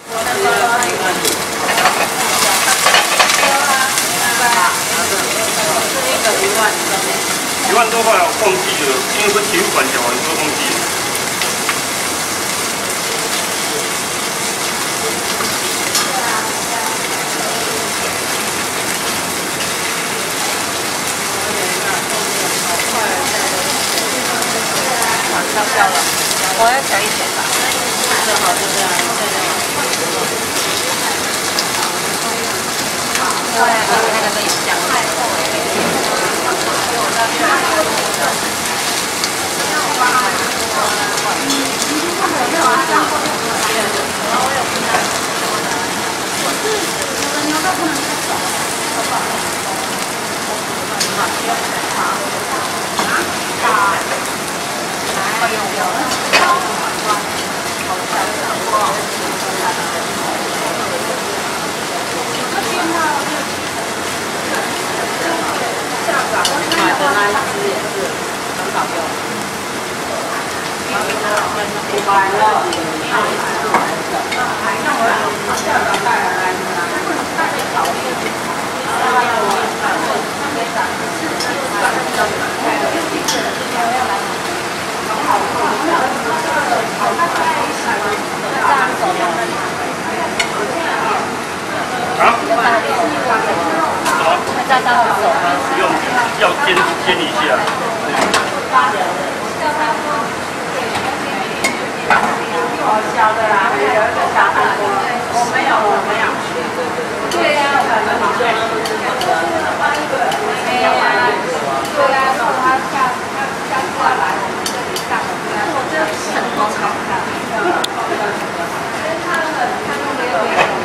1万多块我忘记了，因为体育馆缴完都忘记了。 烧焦了，我要调一点吧。正好就这样，对，那个类香。买的那一只也是很好用。买了，再当手不用，要煎一下。 小的啦，有一个小的，我没有。对呀，我可能对。对呀，说他下过来，我们这里上，我这很多炒饭。他弄的有点。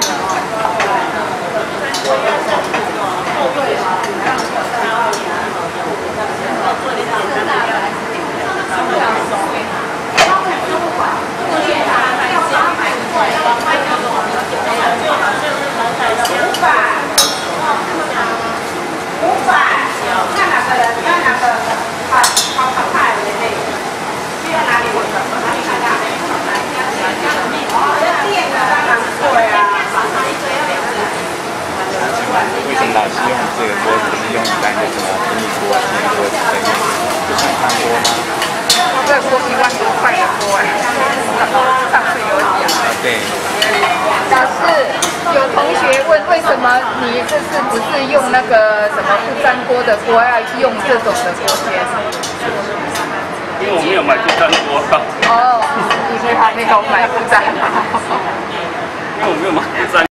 为什么老是用这个锅，不是用一般的什么平底锅、电锅之类的？不是汤锅吗？ 这个锅1万多块的锅哎，上次有讲。 对。 老师，有同学问为什么你这次不是用那个什么不粘锅的锅，要用这种的锅煎？ 因为我没有买不粘锅。 哦，你还没有买不粘。 因为我没有买不粘。